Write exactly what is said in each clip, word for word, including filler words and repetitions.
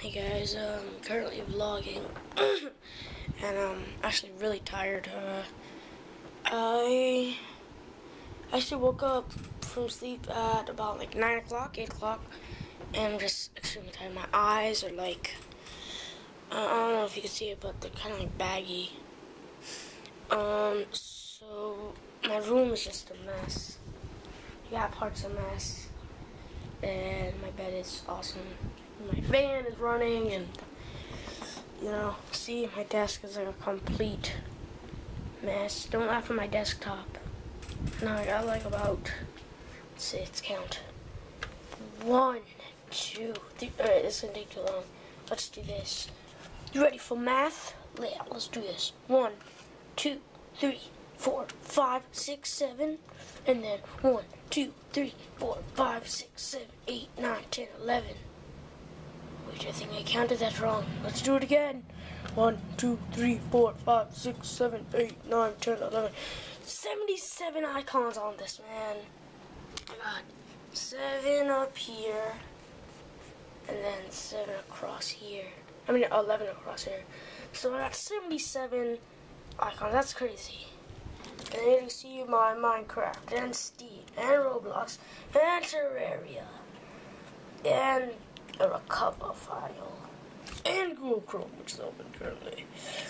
Hey guys, um, currently vlogging, and I'm actually really tired. Uh, I actually woke up from sleep at about like nine o'clock, eight o'clock, and I'm just extremely tired. My eyes are like, uh, I don't know if you can see it, but they're kind of like baggy. Um, so my room is just a mess. Yeah, parts a mess, and my bed is awesome. My fan is running, and you know, see, my desk is like a complete mess. Don't laugh at my desktop. Now I got like about, let's see, let's count. One, two, three. Alright, this is gonna take too long. Let's do this. You ready for math? Yeah, let's do this. One, two, three, four, five, six, seven. And then one, two, three, four, five, six, seven, eight, nine, ten, eleven. Wait, I think I counted that wrong. Let's do it again. One, two, three, four, five, six, seven, eight, nine, ten, eleven. seventy-seven icons on this, man. I got seven up here, and then seven across here. I mean, eleven across here. So I got seventy-seven icons. That's crazy. And here you see my Minecraft, and Steam, and Roblox, and Terraria, and a recover file, and Google Chrome, which is open currently.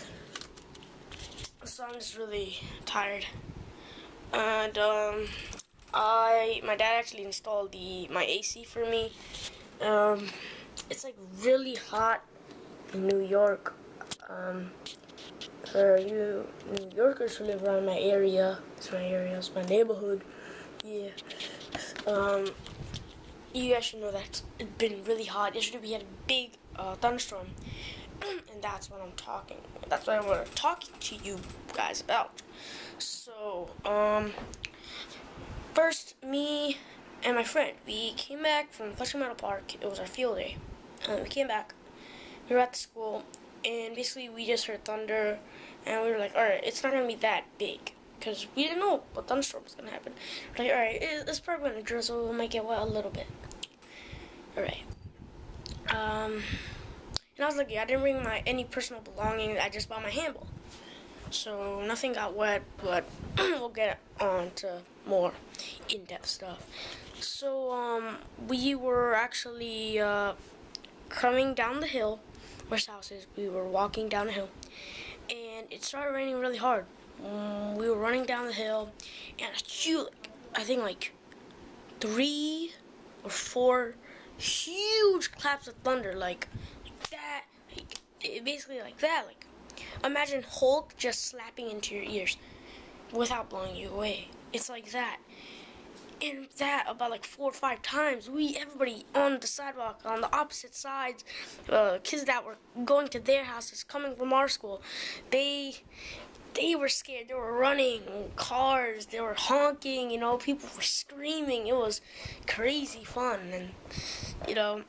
So I'm just really tired, and um, I my dad actually installed the my A C for me. Um, it's like really hot in New York. Um, for you New Yorkers who live around my area, it's my area, it's my neighborhood. Yeah. Um. You guys should know that it's been really hot. Yesterday we had a big uh, thunderstorm, and that's what I'm talking. That's what I want to talk to you guys about. So, um, first, me and my friend, we came back from Flushing Meadow Park. It was our field day. Um, we came back. We were at the school, and basically we just heard thunder, and we were like, all right, it's not gonna be that big. Because we didn't know what thunderstorm was going to happen. We're like, alright, it's probably going to drizzle, we'll make it wet a little bit. Alright. Um, and I was lucky, I didn't bring my any personal belongings, I just bought my handball. So, nothing got wet, but we'll get on to more in-depth stuff. So, um, we were actually, uh, coming down the hill, where his house is, we were walking down the hill, and it started raining really hard. Um, we were running down the hill, and a huge, I think like three or four huge claps of thunder, like, like that, like it, basically like that. Like, imagine Hulk just slapping into your ears without blowing you away. It's like that, and that about like four or five times. We, everybody on the sidewalk, on the opposite sides, uh, kids that were going to their houses, coming from our school, they. They were scared. They were running, cars, they were honking, you know, people were screaming. It was crazy fun, and, you know,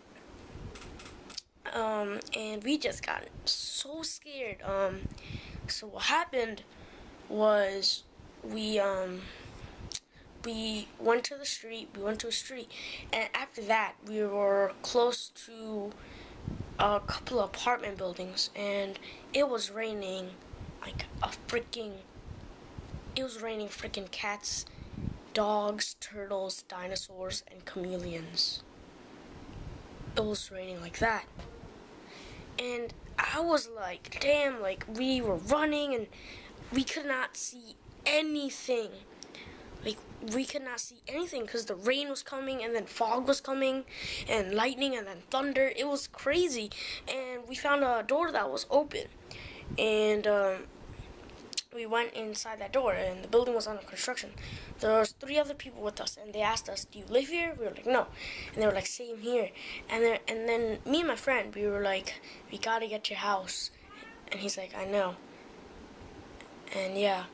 um, and we just got so scared. Um, so what happened was we, um, we went to the street, we went to a street, and after that, we were close to a couple of apartment buildings, and it was raining like a freaking, it was raining freaking cats, dogs, turtles, dinosaurs, and chameleons. It was raining like that. And I was like, damn, like, we were running, and we could not see anything. Like, we could not see anything, because the rain was coming, and then fog was coming, and lightning, and then thunder. It was crazy. And we found a door that was open. And, um, we went inside that door, and the building was under construction. There was three other people with us, and they asked us, do you live here? We were like, no. And they were like, same here. And then, and then me and my friend, we were like, we gotta get your house. And he's like, I know. And yeah.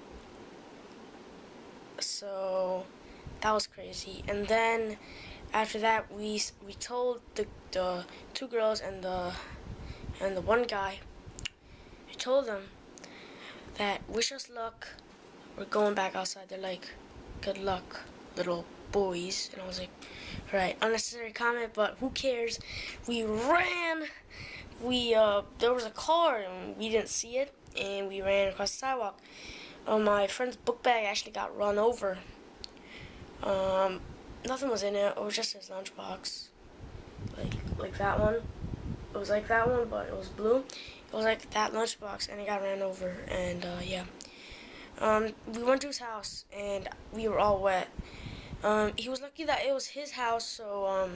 So, that was crazy. And then, after that, we we told the, the two girls and the, and the one guy, we told them that wish us luck, we're going back outside. They're like, good luck, little boys. And I was like, right, unnecessary comment, but who cares? We ran. We, uh, there was a car, and we didn't see it, and we ran across the sidewalk. Uh, my friend's book bag actually got run over. Um, nothing was in it. It was just his lunchbox. Like, like that one. It was like that one, but it was blue. It was like that lunchbox, and it got ran over, and, uh, yeah. Um, we went to his house, and we were all wet. Um, he was lucky that it was his house, so, um,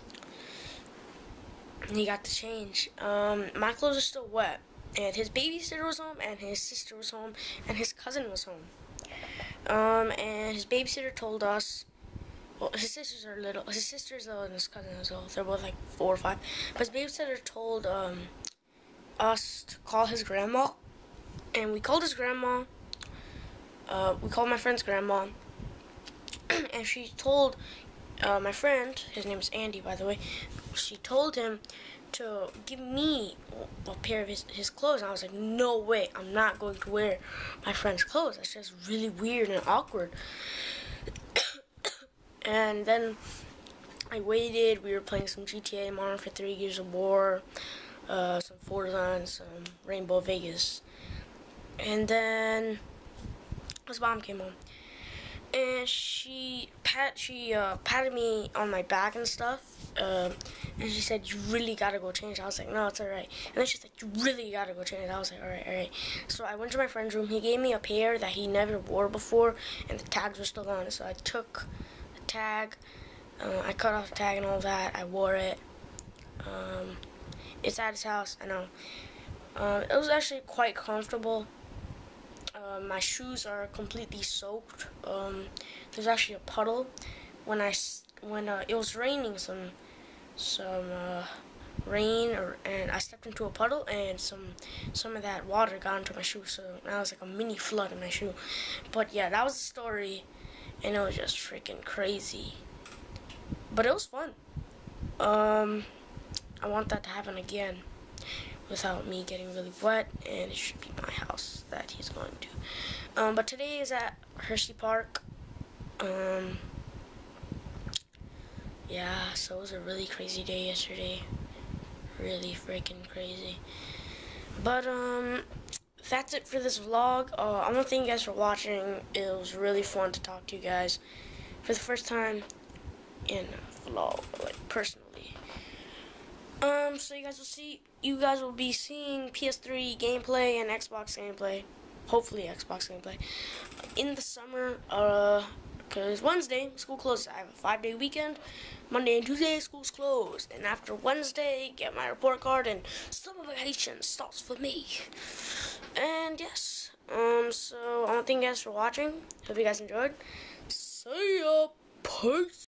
he got to change. Um, my clothes are still wet, and his babysitter was home, and his sister was home, and his cousin was home. Um, and his babysitter told us, well, his sisters are little, his sister's little, and his cousin is little. They're both like four or five. But his babysitter told, um, us to call his grandma, and we called his grandma. Uh, we called my friend's grandma, and she told uh, my friend, his name is Andy, by the way, she told him to give me a pair of his, his clothes. And I was like, no way, I'm not going to wear my friend's clothes. That's just really weird and awkward. And then I waited. We were playing some G T A, Modern Warfare three, Gears of War, uh, some Forza, and some Rainbow Vegas. And then his mom came home, and she pat she uh, patted me on my back and stuff, uh, and she said, "You really gotta go change." I was like, "No, it's alright." And then she's like, "You really gotta go change." I was like, "Alright, alright." So I went to my friend's room. He gave me a pair that he never wore before, and the tags were still on it. So I took the tag, uh, I cut off the tag and all that. I wore it. Um, it's at his house. I know. Uh, it was actually quite comfortable. Uh, my shoes are completely soaked. Um, there's actually a puddle. When I when uh, it was raining, some some uh, rain, or, and I stepped into a puddle, and some some of that water got into my shoe. So now it was like a mini flood in my shoe. But yeah, that was the story, and it was just freaking crazy. But it was fun. Um, I want that to happen again, without me getting really wet, and it should be my house that he's going to. Um, but today is at Hershey Park. Um, yeah, so it was a really crazy day yesterday. Really freaking crazy. But, um, that's it for this vlog. Uh, I want to thank you guys for watching. It was really fun to talk to you guys for the first time in a vlog, like, personally. Um, so you guys will see, you guys will be seeing P S three gameplay and Xbox gameplay, hopefully Xbox gameplay, in the summer, uh, because Wednesday, school closes. I have a five-day weekend. Monday and Tuesday, school's closed. And after Wednesday, get my report card, and summer vacation starts for me. And yes, um, so I want to thank you guys for watching. Hope you guys enjoyed. See ya. Peace.